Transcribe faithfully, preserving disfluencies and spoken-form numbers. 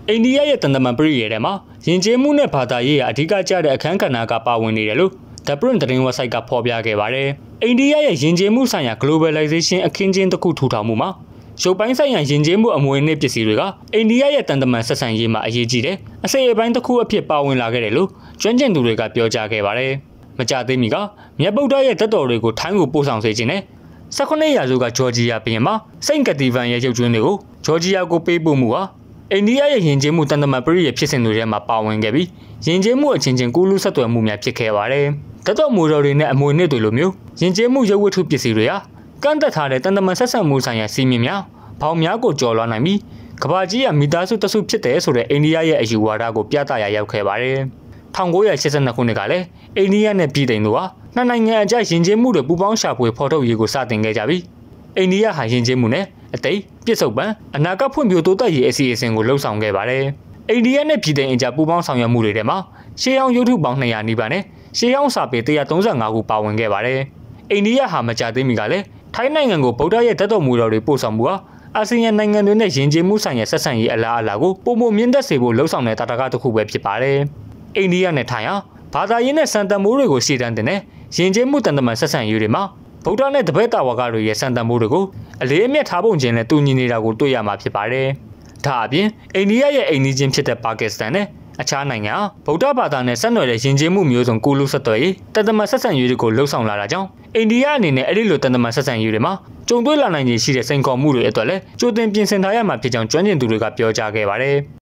အိန္ဒိယရဲ့တန်တမန်ပရိယေထဲမှာယဉ်ကျေးမှုနဲ့ဘာသာရေးအဓိကကျတဲ့အခန်းကဏ္ဍကပါဝင်နေတယ်လို့ The Print သတင်း website ကဖော်ပြခဲ့ပါတယ်။အိန္ဒိယရဲ့ယဉ်ကျေးမှုဆိုင်ရာ globalization အခင်းကျင်းတစ်ခုထူထောင်မှုမှာရုပ်ပိုင်းဆိုင်ရာယဉ်ကျေးမှုအမွေအနှစ်ပစ္စည်းတွေကအိန္ဒိယရဲ့တန်တမန်ဆက်ဆံရေးမှာအရေးကြီးတဲ့အစိတ်အပိုင်းတစ်ခုအဖြစ်ပါဝင်လာခဲ့တယ်လို့ကျွမ်းကျင်သူတွေကပြောကြားခဲ့ပါတယ်။မကြသေးမီကမြတ်ဗုဒ္ဓရဲ့တက်တော်တွေကိုထိုင်းကိုပို့ဆောင်စေခြင်းနဲ့၁၉ရာစုကဂျော်ဂျီယာပြည်မှာစိန့်ကတီဗန်ရဲ့ရုပ်ကျွင်းတွေကိုဂျော်ဂျီယာကိုပေးပို့မှုဟာအိန္ဒိယရဲ့ယဉ်ကျေးမှုတန်တမန်ပရိယေဖြစ်စဉ်တွေထဲမှာပါဝင်ခဲ့ပြီးယဉ်ကျေးမှုအချင်းချင်းကူးလူဆက်သွယ်မှုများဖြစ်ခဲ့ပါတယ်။တက်တော်မူတော်တွေနဲ့အမွေအနှစ်တွေလိုမျိုးယဉ်ကျေးမှုရုပ်ဝတ္ထုပစ္စည်းတွေဟာကန့်သက်ထားတဲ့တန်တမန်ဆက်ဆံမှုဆိုင်ရာစီမင်းများဘောင်များကိုကျော်လွှားနိုင်ပြီးကမ္ဘာကြီးရဲ့မိသားစုတစုဖြစ်တယ်ဆိုတဲ့အိန္ဒိယရဲ့အယူဝါဒကိုပြသရာရောက်ခဲ့ပါတယ်။၁၉၈၂ခုနှစ်ကလည်းအိန္ဒိယနဲ့ပြည်သိမ်တို့ဟာနှစ်နိုင်ငံအကြားယဉ်ကျေးမှုတွေပူးပေါင်းရှာဖွေဖော်ထုတ်ရေးကိုစတင်ခဲ့ကြပြီးအိန္ဒိယဟာယဉ်ကျေးမှုနဲ့အသိပြစ်စုံပံအနာဂတ်ဖွံ့ဖြိုးတိုးတက်ရေးအစီအစဉ်ကိုလှုပ်ဆောင်ခဲ့ပါတယ်။အိန္ဒိယနဲ့ပြည်သိမ်အကြားပူးပေါင်းဆောင်ရွက်မှုတွေထဲမှာရှေးဟောင်းရုပ်ထုပေါင်းနှစ်ရာနီးပါးနဲ့ရှေးဟောင်းစာပေတစ်ရာသုံးဆယ့်ငါးခုပါဝင်ခဲ့ပါတယ်။အိန္ဒိယဟာမကြသေးမီကလည်းထိုင်းနိုင်ငံကိုဗုဒ္ဓရဲ့တက်တော်မူတော်တွေပို့ဆောင်မှုဟာအာဆီယံနိုင်ငံတွေနဲ့ယဉ်ကျေးမှုဆိုင်ရာဆက်ဆံရေးအလားအလာကိုပုံမမြင့်တက်စေဖို့လှုံ့ဆော်တဲ့တာတကတစ်ခုပဲဖြစ်ပါတယ်။အိန္ဒိယနဲ့ထိုင်းဟာဘာသာရေးနဲ့စံတန်မိုးတွေကိုရှေ့တန်းတင်တဲ့ယဉ်ကျေးမှုတန်တမန်ဆက်ဆံရေးတွေမှာဗုဒ္ဓနဲ့တပည့်တာဝကတွေရဲ့စံတန်မိုးတွေကိုအလေးအမြတ်ထားပုံချင်းနဲ့တူညီနေတာကိုတွေ့ရမှာဖြစ်ပါတယ်။ဒါအပြင်အိန္ဒိယရဲ့အိမ်နီးချင်းဖြစ်တဲ့ပါကစ္စတန်နဲ့အခြားနိုင်ငံဗုဒ္ဓဘာသာနဲ့ဆက်နွယ်တဲ့ယဉ်ကျေးမှုမျိုးစုံကူးလူဆက်သွယ်ရေးတန်တမန်ဆက်ဆံရေးတွေကိုလှုံ့ဆော်လာတာကြောင့်အိန္ဒိယအနေနဲ့အဲ့ဒီလိုတန်တမန်ဆက်ဆံရေးတွေမှာကြုံတွေ့လာနိုင်ခြေရှိတဲ့စိန်ခေါ်မှုတွေအတွက်လည်းကြိုတင်ပြင်ဆင်ထားရမှာဖြစ်ကြောင်းကျွမ်းကျင်သူတွေကပြောကြားခဲ့ပါတယ်။